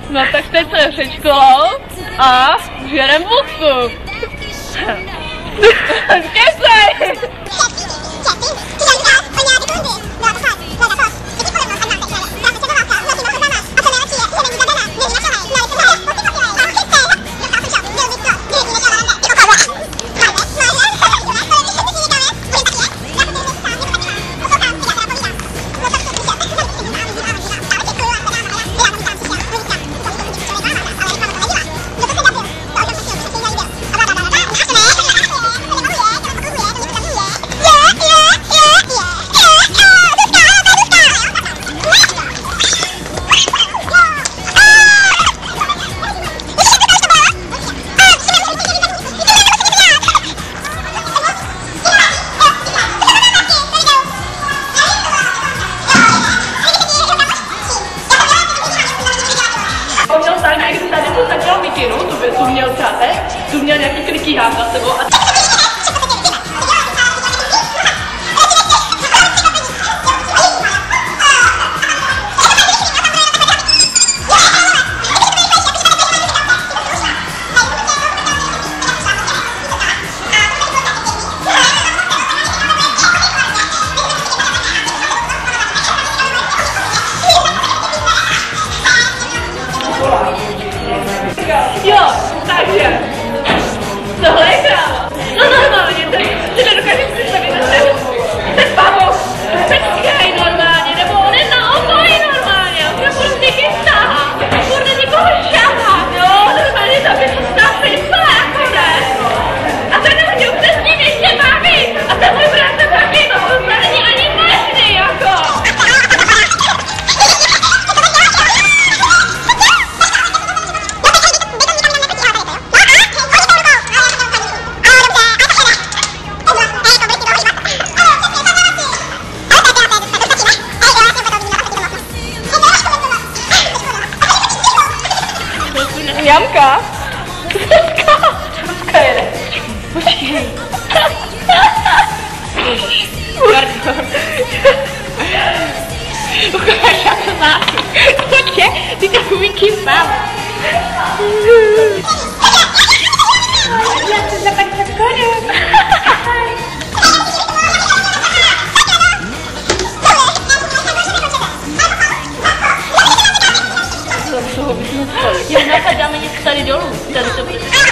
No tak teď to je před školou a žerem buchtu. Kecaj! Tu měl přátek, tu měl nějaký kliký hák za sebou a... Jo, takže tohle je kráva. No normálně, to si nedokážeš představit na sebe. Ten pavouk, počkej normálně, nebo on je na okolí normálně, on se prostě chystá, bude někoho šahat, jo, normálně to by to snapit, co jako ne. A ten hodil přes ním ještě baví, a ten můj bratr taky, no, on není ani možný, jako. Jamka? Jamka jede. Počkej. Pardon. Ukáž, jak to máš. Počkej, ty takový kýpám. Já se zapak zakonu. Jo, napadáme něco tady dolů. Tady to bude.